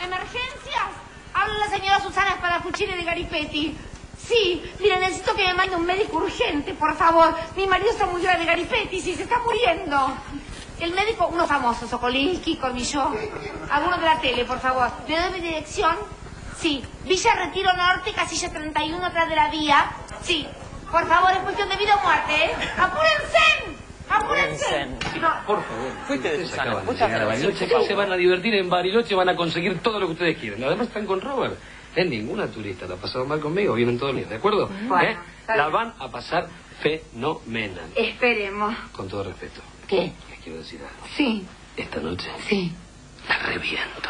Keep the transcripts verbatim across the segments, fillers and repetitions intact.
¿Emergencias? Habla la señora Susana Spadafuccini de Garipetti. Sí, mire, necesito que me mande un médico urgente, por favor. Mi marido está muy grave, Garipetti, sí, se está muriendo. El médico, uno famoso, Sokolinski, Cormilló. Alguno de la tele, por favor. ¿Le doy mi dirección? Sí. Villa Retiro Norte, casilla treinta y uno, atrás de la vía. Sí. Por favor, es cuestión de vida o muerte, ¿eh? ¡Apúrense! ¡Apúrense! No, por favor. Fuiste de Susana. Acaban de llegar a Bariloche. Acá se van a divertir en Bariloche, van a conseguir todo lo que ustedes quieren. Además están con Robert. Es ninguna turista la ha pasado mal conmigo, vienen todos bien, ¿de acuerdo? Bueno, ¿Eh? La van a pasar fenomenal. Esperemos. Con todo respeto. ¿Qué? Les quiero decir algo. Sí. Esta noche Sí. la reviento.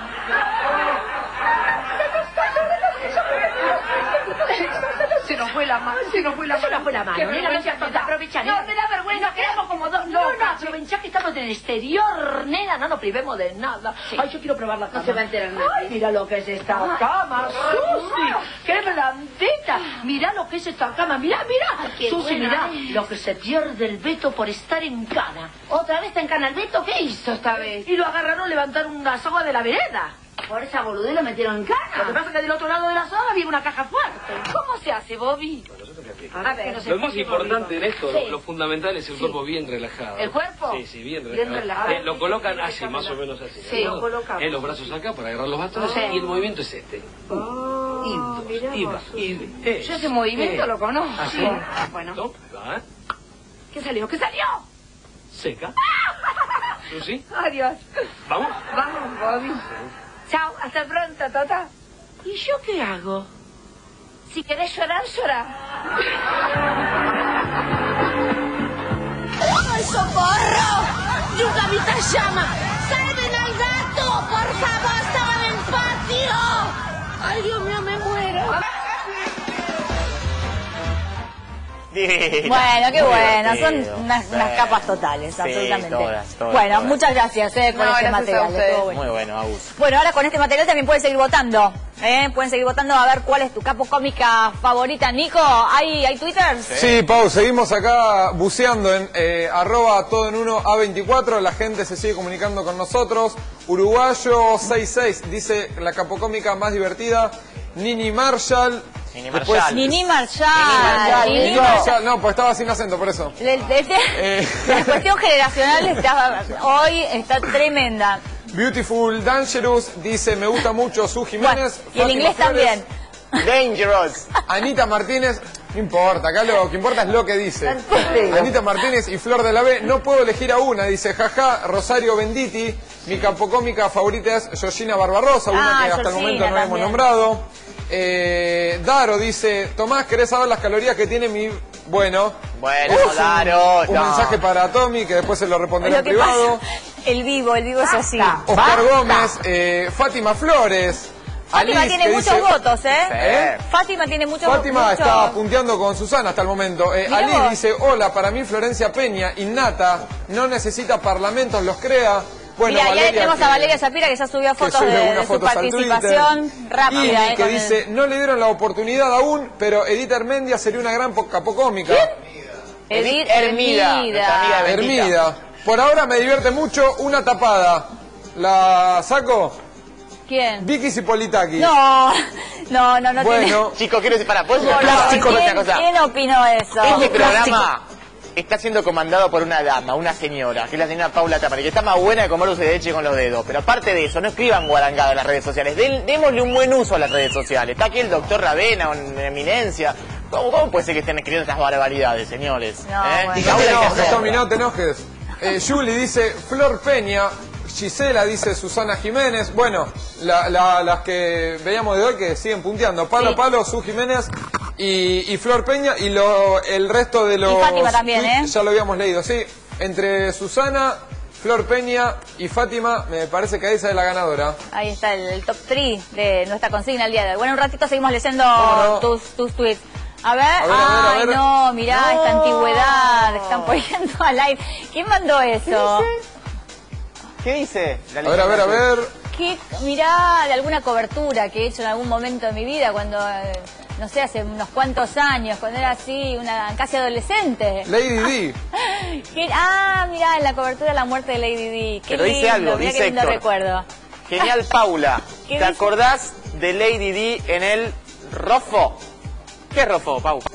Se nos fue la mano, se nos fue la mano. Se nos fue la mano. Qué Nena, no seas tonta, aprovechá, nena. No, me da vergüenza, quedamos como dos No, locas. no, aprovechá que estamos en el exterior, nena, no nos privemos de nada. Sí. Ay, yo quiero probar la cama. No se va a enterar nadie. Ay, mira lo que es esta Ay, cama, Susi. ay. ¡Qué blandita! Mira lo que es esta cama, mira, mira. Ay, qué Susi, buena mira es. lo que se pierde el Beto por estar en cana. ¿Otra vez está en Canal Beto? ¿Qué hizo esta vez? Y lo agarraron levantar una soga de la vereda. Por esa boludez lo metieron en Lo que cana. pasa es que del otro lado de la soga había una caja fuerte. ¿Cómo se hace, Bobby? A ver, no sé. Lo más importante en esto, Sí. lo, lo fundamental es el Sí. cuerpo bien relajado. ¿El cuerpo? Sí, sí, bien Bien relajado. relajado. Eh, lo colocan así, más o menos así. Sí, ¿no? lo colocamos. Eh, los brazos acá para agarrar los bastones Sí. y el movimiento es este. Oh, Y dos, mirá y vos, va, Susi. y es, Yo ese movimiento es. lo conozco. ¿Así? Sí. Bueno. ¿No? Va, ¿eh? ¿Qué salió? ¿Qué salió? Seca. ¿Susi? Adiós. ¿Vamos? Vamos, Bobby. Chao, hasta pronto, Tota. ¿Y yo qué hago? Si querés llorar, llorar. ¡Ay, socorro! ¡Yuka Vita llama! ¡Salven al gato! ¡Por favor, estaban en el patio! ¡Ay, Dios mío, me muero! Bueno, qué bueno, son unas, unas capas totales, Sí, absolutamente. todas, todas, bueno, todas. muchas gracias eh, por No, este gracias a material. ustedes. estuvo bueno. Muy bueno, Agus. Bueno, ahora con este material también pueden seguir votando. ¿eh? Pueden seguir votando a ver cuál es tu capo cómica favorita. Nico, ¿hay, hay Twitter? Sí, Pau, seguimos acá buceando en eh, arroba todo en uno A veinticuatro. La gente se sigue comunicando con nosotros. Uruguayo sesenta y seis dice la capocómica más divertida. Nini Marshall. Nini Después- Marshall. Nini Marshall. Marshall, Nini Nini Marshall. Marshall. No, pues estaba sin acento, por eso. Le- le- le- Eh. La cuestión generacional está, hoy está tremenda. Beautiful Dangerous dice me gusta mucho Su Jiménez. Bueno, y el Fátima inglés Flores, también. Dangerous. Anita Martínez. No importa, acá lo que importa es lo que dice. Anita Martínez y Flor de la B. No puedo elegir a una, dice jaja. Rosario Benditi. Mi capocómica favorita es Georgina Barbarosa, una Ah, que hasta el Georgina momento no hemos también. nombrado. Eh, Daro dice, Tomás, ¿querés saber las calorías que tiene mi... Bueno, Bueno, Uf, Daro, un no. mensaje para Tommy, que después se lo responderá Lo en que privado. pasa, el vivo, el vivo es así. Oscar Gómez, eh, Fátima Flores. Fátima Alice, tiene que muchos dice- votos, ¿eh? ¿Eh? Fátima tiene muchos Fátima muchos- está punteando con Susana hasta el momento. Eh, Mirá Ali vos. dice, hola, para mí Florencia Peña, innata, no necesita parlamentos, los crea. Bueno, Mira, ya Valeria, tenemos que- a Valeria Zapira que ya subió que fotos sube de, unas de su fotos al participación Twitter. rápida. Y eh, que con el- dice, no le dieron la oportunidad aún, pero Edith Hermendia sería una gran po- capocómica. Edith Hermida, nuestra amiga Hermida. bendita. Hermida. Por ahora me divierte mucho una tapada. ¿La saco? ¿Quién? Vicky Cipolitaki. No, no, no, no Bueno, Chicos, quiero decir, para, ¿puedo decir tiene... una cosa? No, Chicos, una ¿quién, cosa. ¿quién opinó eso? Este programa está siendo comandado por una dama, una señora, que es la señora Paula Tamari, que está más buena de comer dulce de leche con los dedos. Pero aparte de eso, no escriban guarangada en las redes sociales. Den- démosle un buen uso a las redes sociales. Está aquí el doctor Ravena, una eminencia. ¿Cómo, cómo puede ser que estén escribiendo estas barbaridades, señores? No, ¿Eh? bueno. Y Paula no te hay que enojes, hacerla. Tommy, no te enojes. Eh, Julie dice Flor Peña, Gisela dice Susana Jiménez. Bueno, la- la- las que veíamos de hoy que siguen punteando. Palo Sí. Palo, Su Jiménez y, y Flor Peña. Y lo, el resto de los... Y Fátima también, tweets ¿eh? Ya lo habíamos leído, sí. Entre Susana, Flor Peña y Fátima, me parece que esa es la ganadora. Ahí está el, el top tres de nuestra consigna el día de hoy. Bueno, un ratito seguimos leyendo ¿Cómo no? tus, tus tweets. A ver, A ver, a ver, a ay ver. no, mirá, No. esta antigüedad que están poniendo al aire. ¿Quién mandó eso? ¿Qué dice? La A ver, a ver, a ver. ¿Qué, mirá, de alguna cobertura que he hecho en algún momento de mi vida cuando, eh, no sé, hace unos cuantos años, cuando era así, una casi adolescente. Lady D. ¿Qué- ah, mirá, en la cobertura de la muerte de Lady Di. Qué Pero dice lindo, algo, mirá dice qué lindo Héctor. recuerdo. Genial, Paula. ¿Qué ¿Te dice? acordás de Lady Di en el Rofo? ¿Qué es Rofo, Pau?